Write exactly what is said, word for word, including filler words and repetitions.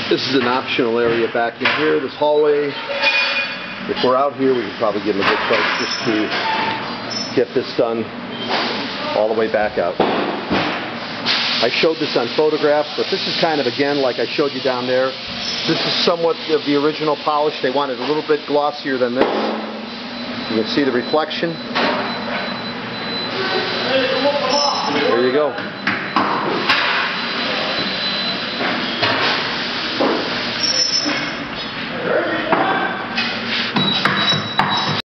This is an optional area back in here, this hallway. If we're out here, we could probably give them a good price just to get this done all the way back out. I showed this on photographs, but this is kind of, again, like I showed you down there. This is somewhat of the original polish. They wanted a little bit glossier than this. You can see the reflection. There you go.